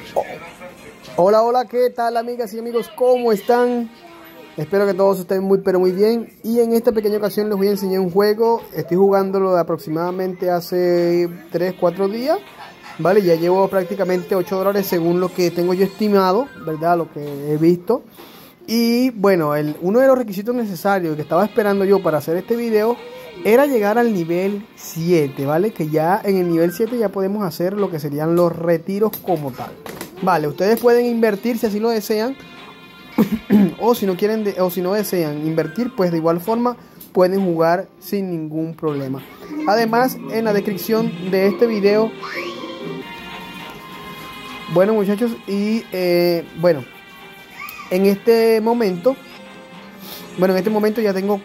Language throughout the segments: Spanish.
Hola, hola, ¿qué tal amigas y amigos? ¿Cómo están? Espero que todos estén muy pero muy bien. Y en esta pequeña ocasión les voy a enseñar un juego. Estoy jugándolo de aproximadamente hace 3-4 días. Vale, ya llevo prácticamente $8 según lo que tengo yo estimado, ¿verdad? Lo que he visto. Y bueno, uno de los requisitos necesarios que estaba esperando yo para hacer este video era llegar al nivel 7, ¿vale? Que ya en el nivel 7 ya podemos hacer lo que serían los retiros como tal. Vale, ustedes pueden invertir si así lo desean. O si no quieren o si no desean invertir, pues de igual forma pueden jugar sin ningún problema. Además, en la descripción de este video, bueno muchachos, y bueno, en este momento ya tengo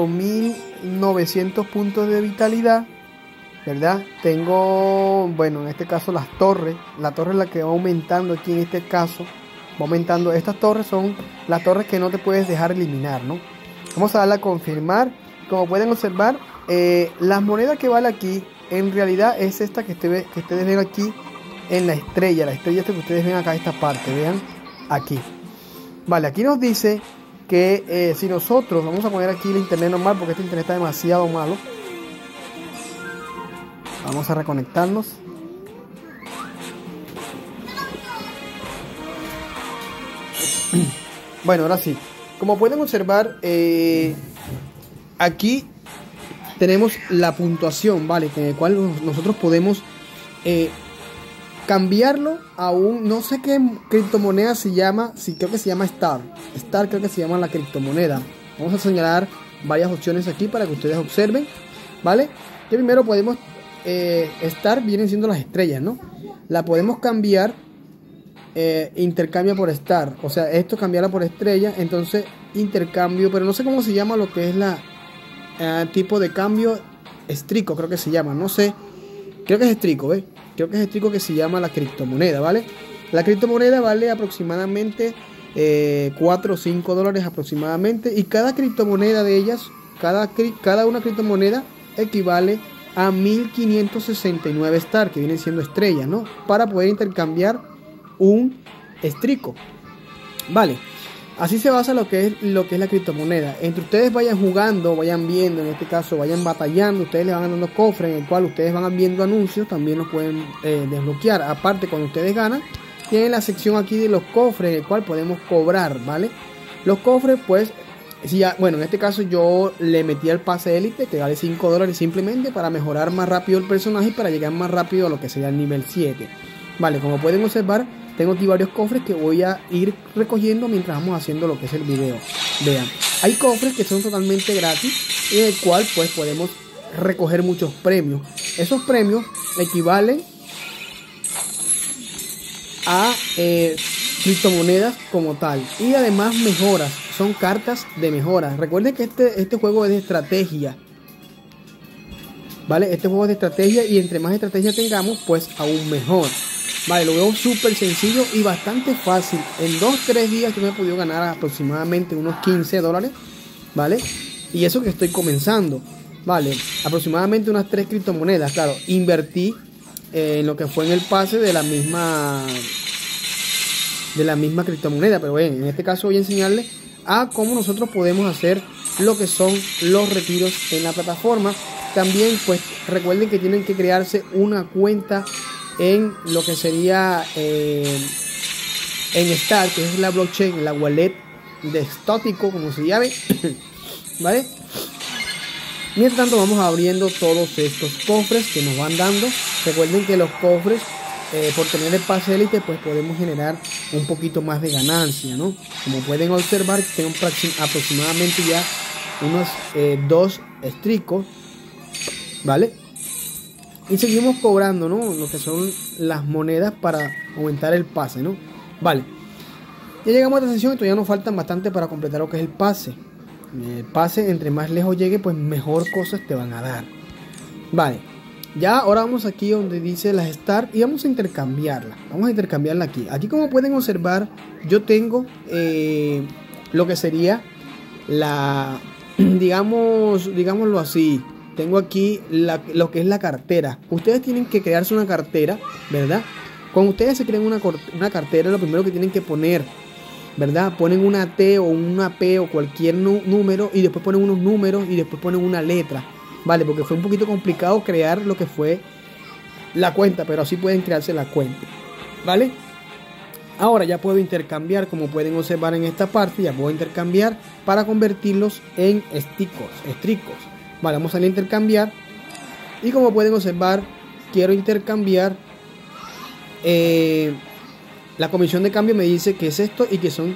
4900 puntos de vitalidad, ¿verdad? Tengo, bueno, en este caso las torres. La torre es la que va aumentando aquí en este caso. Va aumentando. Estas torres son las torres que no te puedes dejar eliminar, ¿no? Vamos a darle a confirmar. Como pueden observar, las monedas que vale aquí, en realidad es esta que ustedes ven aquí en la estrella. La estrella esta que ustedes ven acá, esta parte, vean, aquí. Vale, aquí nos dice que si nosotros, vamos a poner aquí el internet normal porque este internet está demasiado malo. Vamos a reconectarnos. Bueno, ahora sí. Como pueden observar, aquí tenemos la puntuación, ¿vale? Con el cual nosotros podemos cambiarlo a un, no sé qué criptomoneda se llama, sí, creo que se llama Star. Star creo que se llama la criptomoneda. Vamos a señalar varias opciones aquí para que ustedes observen, ¿vale? Que primero podemos, Star vienen siendo las estrellas, ¿no? La podemos cambiar, intercambia por Star. O sea, esto cambiarla por estrella, entonces intercambio, pero no sé cómo se llama lo que es la tipo de cambio. Estrico creo que se llama, no sé. Creo que es estrico, ¿ves? Creo que es estrico que se llama la criptomoneda, ¿vale? La criptomoneda vale aproximadamente 4 o 5 dólares aproximadamente. Y cada criptomoneda de ellas, cada una criptomoneda equivale a 1569 Star, que vienen siendo estrellas, ¿no? Para poder intercambiar un estrico, ¿vale? Así se basa lo que es la criptomoneda. Entre ustedes vayan jugando, vayan viendo, en este caso vayan batallando, ustedes le van dando cofres en el cual ustedes van viendo anuncios, también los pueden desbloquear. Aparte, cuando ustedes ganan, tienen la sección aquí de los cofres en el cual podemos cobrar, ¿vale? Los cofres, pues, si ya, bueno, en este caso yo le metí al pase élite que vale 5 dólares simplemente para mejorar más rápido el personaje y para llegar más rápido a lo que sería el nivel 7. Vale, como pueden observar, tengo aquí varios cofres que voy a ir recogiendo mientras vamos haciendo lo que es el video. Vean, hay cofres que son totalmente gratis y en el cual pues podemos recoger muchos premios. Esos premios equivalen a criptomonedas como tal. Y además mejoras, son cartas de mejoras. Recuerden que este juego es de estrategia, ¿vale? Este juego es de estrategia y entre más estrategia tengamos, pues aún mejor. Vale, lo veo súper sencillo y bastante fácil. En 2-3 días yo me he podido ganar aproximadamente unos 15 dólares, ¿vale? Y eso que estoy comenzando, ¿vale? Aproximadamente unas 3 criptomonedas. Claro, invertí en lo que fue en el pase de la misma criptomoneda. Pero bueno, en este caso voy a enseñarles a cómo nosotros podemos hacer lo que son los retiros en la plataforma. También pues recuerden que tienen que crearse una cuenta en lo que sería en Star, que es la blockchain, la wallet de estótico, como se llame, ¿vale? Mientras tanto vamos abriendo todos estos cofres que nos van dando. Recuerden que los cofres, por tener el pase élite, pues podemos generar un poquito más de ganancia, ¿no? Como pueden observar, tengo aproximadamente ya unos 2 estricos, ¿vale? Y seguimos cobrando, ¿no? Lo que son las monedas para aumentar el pase, ¿no? Vale. Ya llegamos a esta sesión y todavía nos faltan bastante para completar lo que es el pase. El pase, entre más lejos llegue, pues mejor cosas te van a dar. Vale. Ya ahora vamos aquí donde dice las Star y vamos a intercambiarla. Vamos a intercambiarla aquí. Aquí, como pueden observar, yo tengo lo que sería la, digámoslo así, tengo aquí lo que es la cartera. Ustedes tienen que crearse una cartera, ¿verdad? Cuando ustedes se crean una cartera, lo primero que tienen que poner, ¿verdad? Ponen una T o una P o cualquier número y después ponen unos números y después ponen una letra, ¿vale? Porque fue un poquito complicado crear lo que fue la cuenta, pero así pueden crearse la cuenta, ¿vale? Ahora ya puedo intercambiar, como pueden observar en esta parte, ya puedo intercambiar para convertirlos en estricos. Vale, vamos a intercambiar y como pueden observar, quiero intercambiar. La comisión de cambio me dice que es esto y que son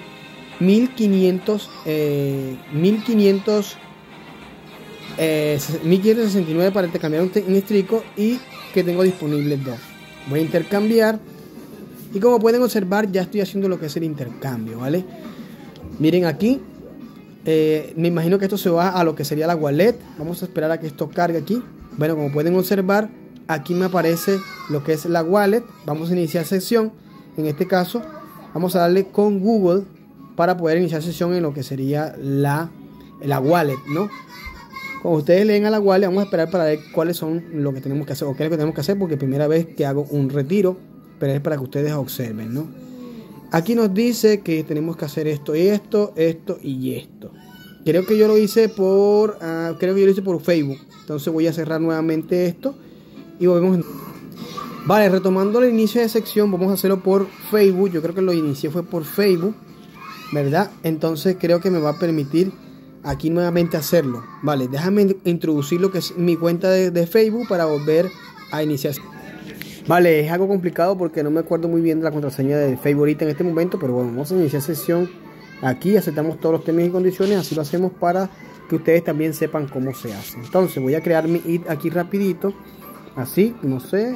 1569 para intercambiar en estrico y que tengo disponibles 2. Voy a intercambiar y como pueden observar ya estoy haciendo lo que es el intercambio, ¿vale? Miren aquí, me imagino que esto se va a lo que sería la wallet. Vamos a esperar a que esto cargue aquí. Bueno, como pueden observar, aquí me aparece lo que es la wallet. Vamos a iniciar sesión. En este caso vamos a darle con Google para poder iniciar sesión en lo que sería la wallet, ¿no? Cuando ustedes leen a la wallet, vamos a esperar para ver cuáles son lo que tenemos que hacer o qué es lo que tenemos que hacer, porque primera vez que hago un retiro, pero es para que ustedes observen, ¿no? Aquí nos dice que tenemos que hacer esto y esto, esto y esto. Creo que yo lo hice por Facebook. Entonces voy a cerrar nuevamente esto y volvemos. Vale, retomando el inicio de sección, vamos a hacerlo por Facebook. Yo creo que lo inicié fue por Facebook, ¿verdad? Entonces creo que me va a permitir aquí nuevamente hacerlo. Vale, déjame introducir lo que es mi cuenta de Facebook para volver a iniciar. Vale, es algo complicado porque no me acuerdo muy bien de la contraseña de Facebook ahorita en este momento, pero bueno, vamos a iniciar sesión. Aquí aceptamos todos los términos y condiciones, así lo hacemos para que ustedes también sepan cómo se hace. Entonces voy a crear mi ID aquí rapidito. Así, no sé,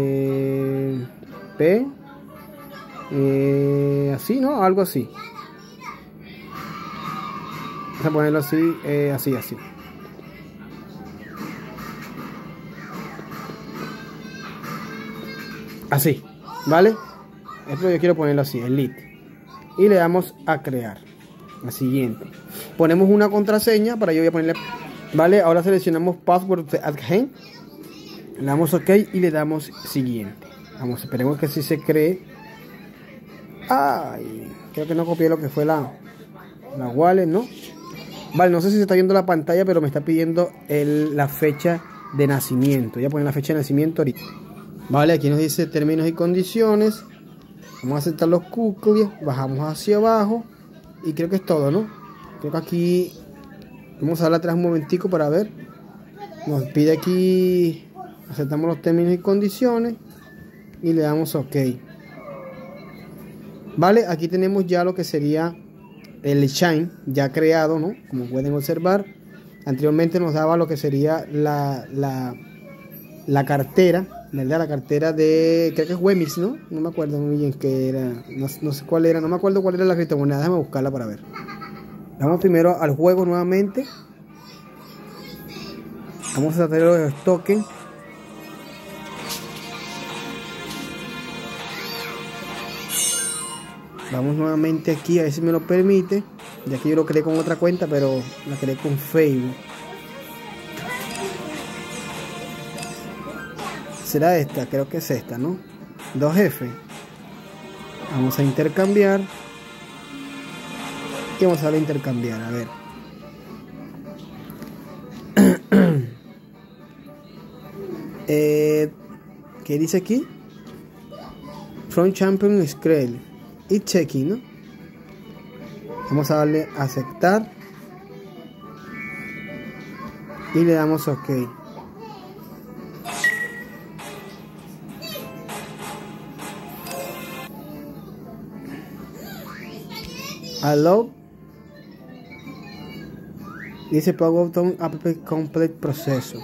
P, así, ¿no? Algo así. Vamos a ponerlo así, así. Así, ¿vale? Esto yo quiero ponerlo así, el lead. Y le damos a crear. La siguiente. Ponemos una contraseña, para yo voy a ponerle, ¿vale? Ahora seleccionamos password adhen. Le damos OK y le damos siguiente. Vamos, esperemos que así se cree. Ay, creo que no copié lo que fue la wallet, ¿no? Vale, no sé si se está viendo la pantalla, pero me está pidiendo la fecha de nacimiento. Voy a poner la fecha de nacimiento ahorita. Vale, aquí nos dice términos y condiciones. Vamos a aceptar los cookies. Bajamos hacia abajo. Y creo que es todo, ¿no? Creo que aquí vamos a darle atrás un momentico para ver. Nos pide aquí. Aceptamos los términos y condiciones y le damos OK. Vale, aquí tenemos ya lo que sería el Shine ya creado, ¿no? Como pueden observar, anteriormente nos daba lo que sería la cartera, ¿verdad? La cartera de, creo que es Wemix, ¿no? No me acuerdo muy bien qué era, no sé cuál era, no me acuerdo cuál era la criptomoneda, déjame buscarla para ver. Vamos primero al juego nuevamente. Vamos a tratar los tokens. Vamos nuevamente aquí a ver si me lo permite, ya que yo lo creé con otra cuenta, pero la creé con Facebook. Será esta, creo que es esta, ¿no? 2F. Vamos a intercambiar. Y vamos a darle a intercambiar, a ver. ¿Qué dice aquí? From Champion Scale. Y checking, ¿no? Vamos a darle a aceptar y le damos OK. Allow. Dice Power Down App Complete Proceso.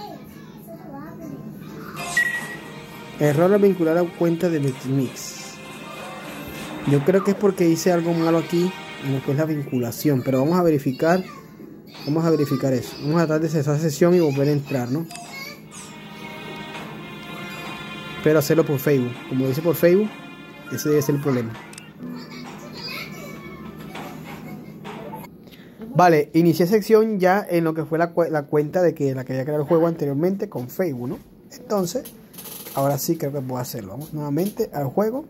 Error al vincular a cuenta de BitMix. Yo creo que es porque hice algo malo aquí en lo que es la vinculación, pero vamos a verificar eso. Vamos a tratar de cesar sesión y volver a entrar, ¿no? Pero hacerlo por Facebook. Como dice por Facebook, ese debe ser el problema. Vale, inicié sección ya en lo que fue la cuenta de la que había creado el juego anteriormente con Facebook, ¿no? Entonces, Ahora sí creo que puedo hacerlo. Vamos nuevamente al juego.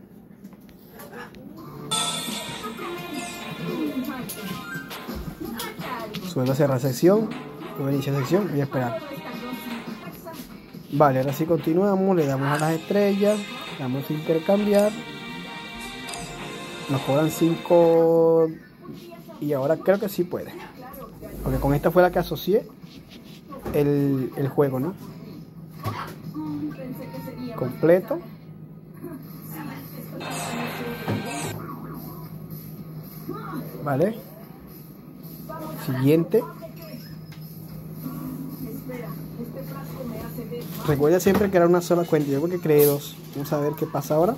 Suelo cerrar sección. Voy a iniciar sección. Voy a esperar. Vale, ahora sí continuamos. Le damos a las estrellas. Damos a intercambiar. Nos cobran 5. Y ahora creo que sí puede. Porque con esta fue la que asocié el juego, ¿no? Completo. Vale. Siguiente. Recuerda siempre crear una sola cuenta. Yo creo que creé 2. Vamos a ver qué pasa ahora.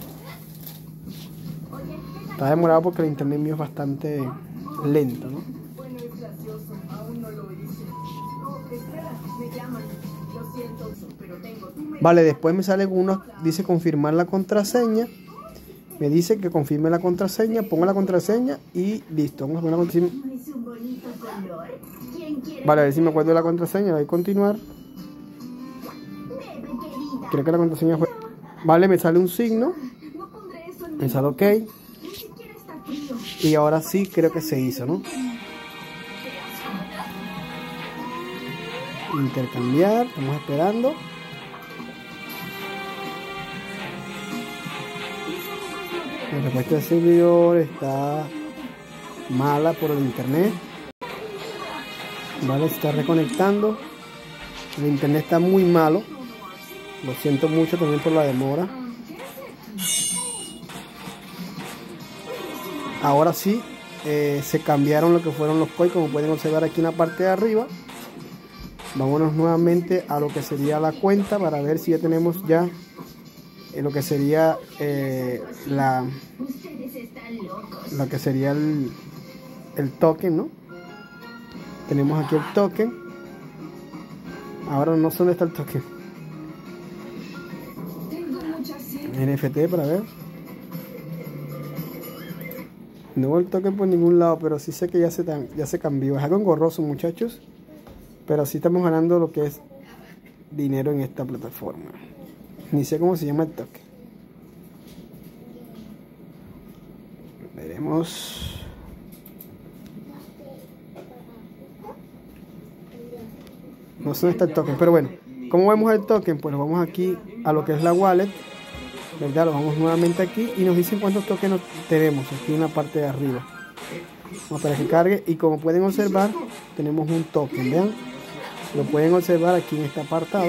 Está demorado porque el internet mío es bastante lento, ¿no? Vale, después me sale uno, dice confirmar la contraseña. Me dice que confirme la contraseña, pongo la contraseña y listo. Vamos a poner la contraseña. Vale, a ver si me acuerdo de la contraseña, voy a continuar. Creo que la contraseña fue... Vale, me sale un signo. Me sale OK. Y ahora sí creo que se hizo, ¿no? Intercambiar, estamos esperando. La respuesta del servidor está mala por el internet. Vale, se está reconectando. El internet está muy malo. Lo siento mucho también por la demora. Ahora sí, se cambiaron lo que fueron los coins, como pueden observar aquí en la parte de arriba. Vámonos nuevamente a lo que sería la cuenta para ver si ya tenemos ya lo que sería lo que sería el token, ¿no? Tenemos aquí el token. Ahora no sé dónde está el token. NFT para ver. No veo el token por ningún lado, pero sí sé que ya se cambió. Es algo engorroso, muchachos, pero sí estamos ganando lo que es dinero en esta plataforma. Ni sé cómo se llama el token. Veremos. No sé dónde está el token, pero bueno, ¿cómo vemos el token? Pues vamos aquí a lo que es la wallet, ¿verdad? Lo vamos nuevamente aquí y nos dicen cuántos tokens tenemos aquí en la parte de arriba. Vamos para que cargue y como pueden observar tenemos un token, vean, lo pueden observar aquí en este apartado.